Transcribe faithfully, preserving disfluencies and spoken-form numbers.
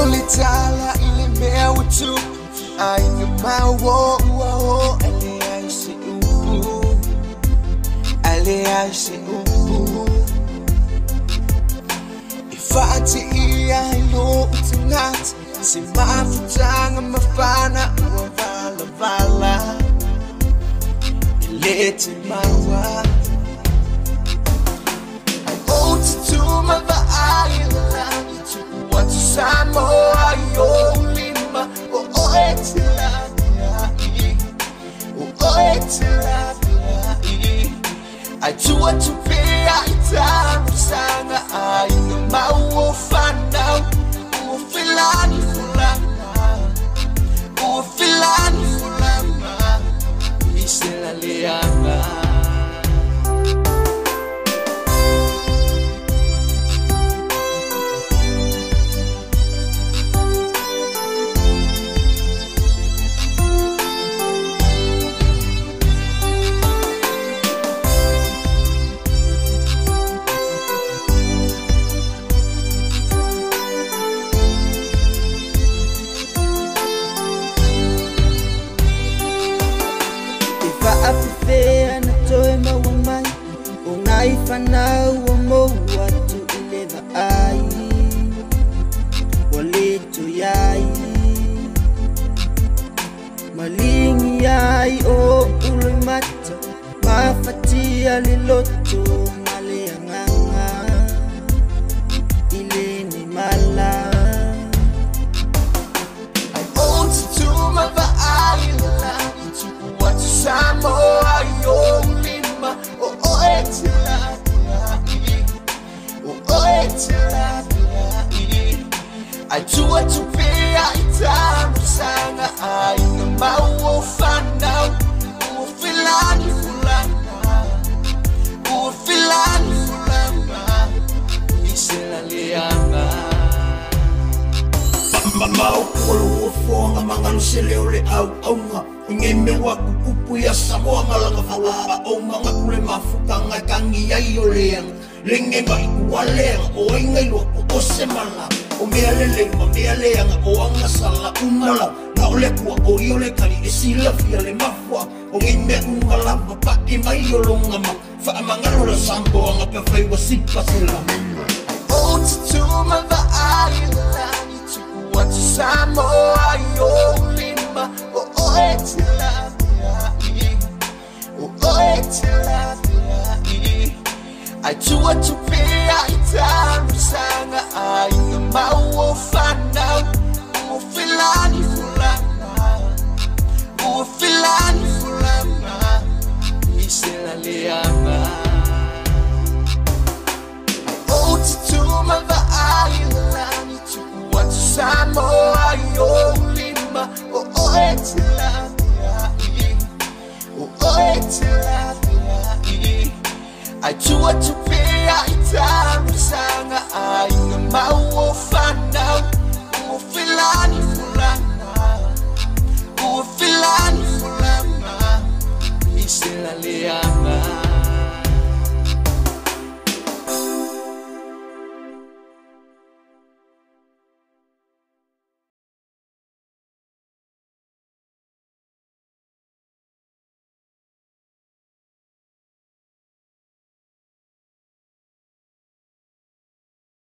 Ulitala ile meu tu ai no mau o ele ai se u ele ai se u ifati ai no tonight si mafutanga mafana vala vala ilete mawa I want to my island to what samo ayo lima o o etila o o etila I do want to be a time sanga I no mau fana o filani fulana o filani fulana Misela Leaga Apifea na toe mawamai Unaifanau wa mowatu ileva ai Waleto yai Malingi yai o ulimata Mafatia liloto maleanganga Ile ni mala I want to my island What samo ayo lima o o etila o o etila I do want to be a time sanga I no mau fana o filani fulana o filani fulana Misela Leaga Mamau kolo fonga mangalo seleole au au nga ngeme wa kupu ya Samoa malanga fala o manga kule mafuka nga kangi ya yoleang lenge ba ikualeng o ingai lo o semala o mealele ma mealeang o anga sala umala na ole kwa o yole kali esila fia le mafwa o ngeme umala pa i mai yolonga ma fa mangalo la sambo anga pe fai wa sipa sela o to my island What samo ayo lima o o etila o o etila I do want to be a time sanga I no mau